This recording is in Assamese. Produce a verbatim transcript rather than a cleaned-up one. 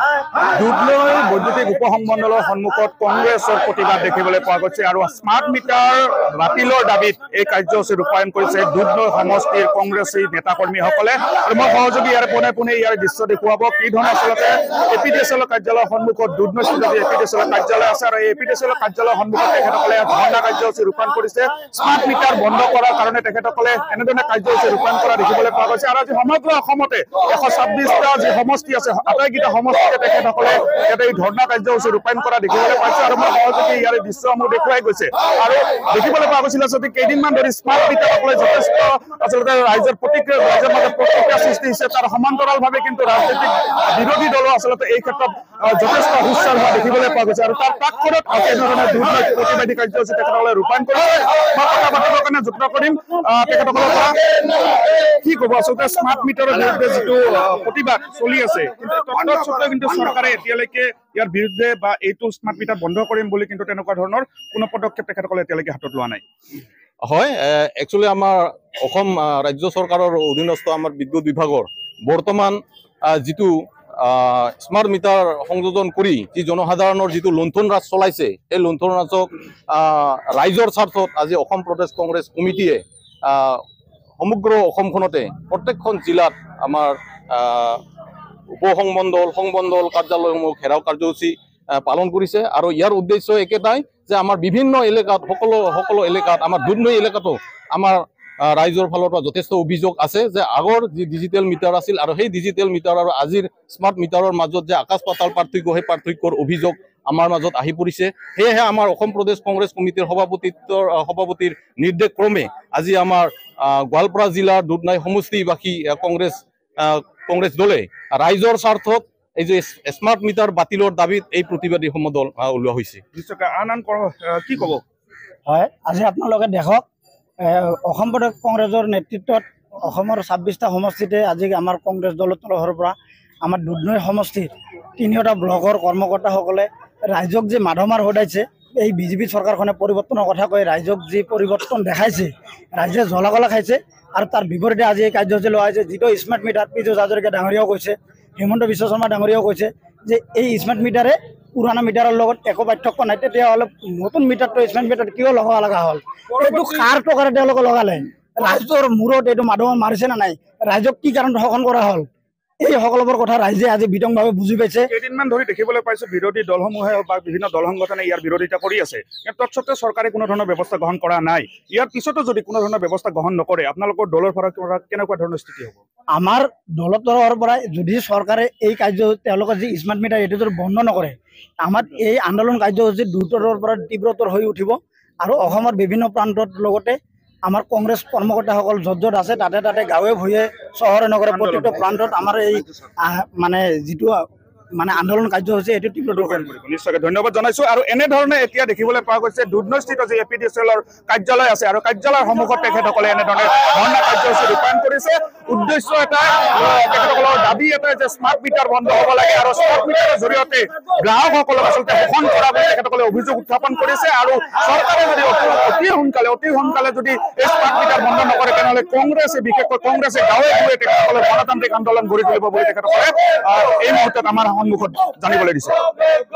দুধনৈ বৈদ্যুতিক উপসংমণ্ডলৰ সন্মুখত কংগ্ৰেছৰ প্ৰতিবাদ দেখিবলৈ পোৱা গৈছে আৰু স্মাৰ্ট মিটাৰ বাতিলৰ দাবীত এই কাৰ্যসূচী ৰূপায়ণ কৰিছে দুধনৈ সমষ্টিৰ কংগ্ৰেছী নেতাকৰ্মীসকলে। আৰু মই সহযোগী ইয়াৰ পোনে পোনে ইয়াৰ দৃশ্য দেখুৱাব কি ধৰণে আচলতে এ পি ডি এছ এলৰ কাৰ্যালয়ৰ সন্মুখত দুধনৈস্থিত যি এ পি ডি এছ এলৰ কাৰ্যালয় আছে আৰু এই এ পি ডি এছ এলৰ কাৰ্যালয়ৰ সন্মুখত তেখেতসকলে ধৰ্ণা কাৰ্যসূচী ৰূপায়ণ কৰিছে। স্মাৰ্ট মিটাৰ বন্ধ কৰাৰ কাৰণে তেখেতসকলে এনেধৰণে কাৰ্যসূচী ৰূপায়ণ কৰা দেখিবলৈ পোৱা গৈছে। আৰু আজি সমগ্ৰ অসমতে এশ ছাব্বিছটা যি সমষ্টি আছে আটাইকেইটা সমষ্টিতে তেখেতসকলে ইয়াতে এই ধৰ্ণা কাৰ্যসূচী ৰূপায়ণ কৰা দেখিবলৈ পাইছে। আৰু মই সহযোগী ইয়াৰ দৃশ্যসমূহ দেখুৱাই গৈছে আৰু দেখিবলৈ পোৱা গৈছিল আচলতে কেইদিনমান ধৰি স্মাৰ্ট মিটাৰসকলে যথেষ্ট আচলতে ৰাইজৰ প্ৰতিক্ৰিয়া ৰাইজৰ মাজত প্ৰতিক্ৰিয়া সৃষ্টি হৈছে। তাৰ সমান্তৰালভাৱে কিন্তু ৰাজনৈতিক বিৰোধী দলো আচলতে এই ক্ষেত্ৰত যথেষ্ট সুস্বাৰ হোৱা দেখিবলৈ পোৱা গৈছে। আৰু তাৰ প্ৰাক্ষণত এনেধৰণে দুধনৈ প্ৰতিবাদী কাৰ্যসূচী তেখেতসকলে ৰূপায়ণ কৰিছে। মই কথা পাতিবৰ কাৰণে যত্ন কৰিম তেখেতসকলৰ পৰা। কি ক'ব আচলতে স্মাৰ্ট মিটাৰৰ বিৰুদ্ধে যিটো প্ৰতিবাদ চলি আছে কিন্তু চৰকাৰে এতিয়ালৈকে ইয়াৰ বিৰুদ্ধে বা এইটো স্মাৰ্ট মিটাৰ বন্ধ কৰিম বুলি কিন্তু তেনেকুৱা ধৰণৰ কোনো পদক্ষেপ তেখেতসকলে এতিয়ালৈকে হাতত লোৱা নাই। হয়, একচুৱেলি আমাৰ অসম ৰাজ্য চৰকাৰৰ অধীনস্থ আমাৰ বিদ্যুৎ বিভাগৰ বৰ্তমান যিটো স্মাৰ্ট মিটাৰ সংযোজন কৰি যি জনসাধাৰণৰ যিটো লুণ্ঠন ৰাজ চলাইছে সেই লুণ্ঠন ৰাজক ৰাইজৰ স্বাৰ্থত আজি অসম প্ৰদেশ কংগ্ৰেছ কমিটিয়ে সমগ্ৰ অসমখনতে প্ৰত্যেকখন জিলাত আমাৰ উপসংমণ্ডল সংমণ্ডল কাৰ্যালয়সমূহ ঘেৰাও কাৰ্যসূচী পালন কৰিছে। আৰু ইয়াৰ উদ্দেশ্য একেটাই যে আমাৰ বিভিন্ন এলেকাত সকলো সকলো এলেকাত আমাৰ দুধনৈ এলেকাতো আমাৰ ৰাইজৰ ফালৰ পৰা যথেষ্ট অভিযোগ আছে যে আগৰ যি ডিজিটেল মিটাৰ আছিল আৰু সেই ডিজিটেল মিটাৰ আৰু আজিৰ স্মাৰ্ট মিটাৰৰ মাজত যে আকাশ পাতাল পাৰ্থক্য সেই পাৰ্থক্যৰ অভিযোগ আমাৰ মাজত আহি পৰিছে। সেয়েহে আমাৰ অসম প্ৰদেশ কংগ্ৰেছ কমিটিৰ সভাপতিত্বৰ সভাপতিৰ নিৰ্দেশ ক্ৰমে আজি আমাৰ গোৱালপাৰা জিলাৰ দুধনৈ সমষ্টিবাসী কংগ্ৰেছ কংগ্ৰেছ দলে ৰাইজৰ স্বাৰ্থত এই যে স্মাৰ্ট মিটাৰ বাতিলৰ দাবীত এই প্ৰতিবাদী সমদল ওলোৱা হৈছে। আন আন কি ক'ব? হয়, আজি আপোনালোকে দেখক অসম প্ৰদেশ কংগ্ৰেছৰ নেতৃত্বত অসমৰ ছাব্বিছটা সমষ্টিতে আজি আমাৰ কংগ্ৰেছ দলৰ তৰফৰ পৰা আমাৰ দুধনৈ সমষ্টিৰ তিনিওটা ব্লকৰ কৰ্মকৰ্তাসকলে ৰাইজক যে মাধমাৰ সদাইছে এই বিজেপি চৰকাৰখনে পৰিৱৰ্তনৰ কথা কৈ ৰাইজক যি পৰিৱৰ্তন দেখাইছে ৰাইজে জ্বলাকলা খাইছে। আৰু তাৰ বিপৰীতে আজি এই কাৰ্যসূচী লোৱা হৈছে। যিটো স্মাৰ্ট মিটাৰ পীযুষ হাজৰিকা ডাঙৰীয়াও কৈছে, হিমন্ত বিশ্ব শৰ্মা ডাঙৰীয়াও কৈছে যে এই স্মাৰ্ট মিটাৰে পুৰণা মিটাৰৰ লগত একো পাৰ্থক্য নাই। তেতিয়াহ'লে নতুন মিটাৰটো স্মাৰ্ট মিটাৰ কিয় লগাব লগা হ'ল? এইটো কাৰ টকাৰে তেওঁলোকে লগালে? ৰাইজৰ মূৰত এইটো মাধমা মাৰিছে নে নাই? ৰাইজক কি কাৰণত শোষণ কৰা হ'ল? এই সকলোবোৰ কথা ৰাইজে আজি বিতংভাৱে বুজি পাইছে। কেইদিনমান ধৰি দেখিবলৈ পাইছো বিৰোধী দলসমূহে বা বিভিন্ন দল সংগঠনে ইয়াৰ বিৰোধিতা কৰি আছে। তৎসত্ত্বেও চৰকাৰে কোনো ধৰণৰ ব্যৱস্থা গ্ৰহণ কৰা নাই। ইয়াৰ পিছতো যদি কোনো ধৰণৰ ব্যৱস্থা গ্ৰহণ নকৰে আপোনালোকৰ দলৰ পৰা কেনেকুৱা ধৰণৰ স্থিতি হ'ব? আমাৰ দলৰ তৰফৰ পৰা যদি চৰকাৰে এই কাৰ্য তেওঁলোকৰ যি স্মাৰ্ট মিটাৰ এইটো যদি বন্ধ নকৰে আমাৰ এই আন্দোলন কাৰ্যসূচী দ্ৰুতৰ পৰা তীব্ৰতৰ হৈ উঠিব। আৰু অসমৰ বিভিন্ন প্ৰান্তত লগতে আমাৰ কংগ্ৰেছ কৰ্মকৰ্তাসকল য'ত য'ত আছে তাতে তাতে গাঁৱে ভূঞে চহৰে নগৰে প্ৰত্যেকটো প্ৰান্তত আমাৰ এই মানে যিটো মানে আন্দোলন কাৰ্যসূচী এইটো তীব্ৰতৰ কৰিব। নিশ্চয়কৈ ধন্যবাদ জনাইছো। আৰু এনেধৰণে এতিয়া দেখিবলৈ পোৱা গৈছে দুধনৈস্থিত যি এ পি ডি এছ এলৰ কাৰ্যালয় আছে আৰু কাৰ্যালয়ৰ সন্মুখত তেখেতসকলে এনেধৰণে ধৰ্ণা কাৰ্যসূচী ৰূপায়ণ কৰিছে। উদ্দেশ্য এটাই, তেখেতসকলৰ দাবী এটাই যে স্মাৰ্ট মিটাৰ বন্ধ হ'ব লাগে আৰু স্মাৰ্ট মিটাৰৰ জৰিয়তে গ্ৰাহকসকলক আচলতে শোষণ কৰা বুলি তেখেতসকলে অভিযোগ উত্থাপন কৰিছে। আৰু চৰকাৰে যদি অতি সোনকালে অতি সোনকালে যদি এই স্মাৰ্ট মিটাৰ বন্ধ নকৰে তেনেহ'লে কংগ্ৰেছে বিশেষকৈ কংগ্ৰেছে গাঁৱে ভূঞে তেখেতসকলে গণতান্ত্ৰিক আন্দোলন গঢ়ি তুলিব বুলি তেখেতসকলে এই মুহূৰ্তত আমাৰ সন্মুখত জানিবলৈ দিছে।